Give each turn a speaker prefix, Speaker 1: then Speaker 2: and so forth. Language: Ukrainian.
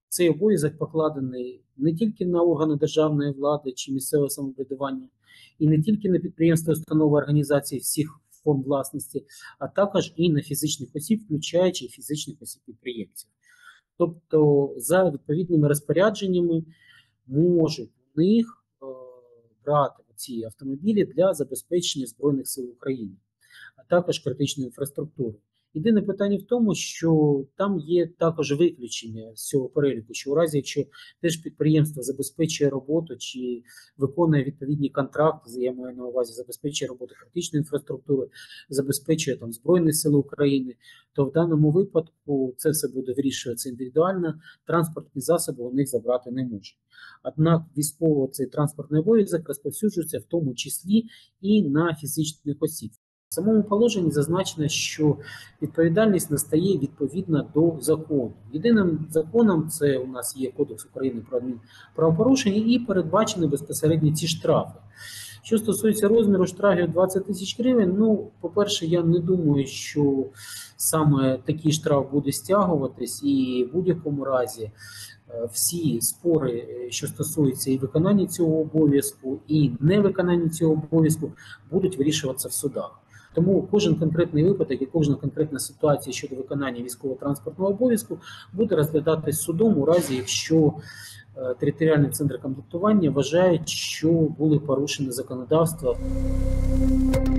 Speaker 1: цей обов'язок покладений не тільки на органи державної влади чи місцевого самоврядування, і не тільки на підприємства, установи, організації всіх форм власності, а також і на фізичних осіб, включаючи фізичних осіб-підприємців. Тобто, за відповідними розпорядженнями можуть у них брати ці автомобілі для забезпечення Збройних сил України, а також критичної інфраструктури. Єдине питання в тому, що там є також виключення з цього переліку, що у разі, якщо теж підприємство забезпечує роботу чи виконує відповідні контракти, я маю на увазі, забезпечує роботу критичної інфраструктури, забезпечує там Збройні Сили України, то в даному випадку це все буде вирішуватися індивідуально, транспортні засоби у них забрати не можуть. Однак військово цей транспортний обов'язок розповсюджується в тому числі і на фізичних осіб. В самому положенні зазначено, що відповідальність настає відповідно до закону. Єдиним законом це у нас є Кодекс України про адмінправопорушення і передбачені безпосередньо ці штрафи. Що стосується розміру штрафів 20 тисяч гривень, ну, по-перше, я не думаю, що саме такий штраф буде стягуватись, і в будь-якому разі всі спори, що стосуються і виконання цього обов'язку, і невиконання цього обов'язку, будуть вирішуватися в судах. Тому кожен конкретний випадок і кожна конкретна ситуація щодо виконання військово-транспортного обов'язку буде розглядатись судом у разі, якщо територіальний центр комплектування вважає, що були порушені законодавства.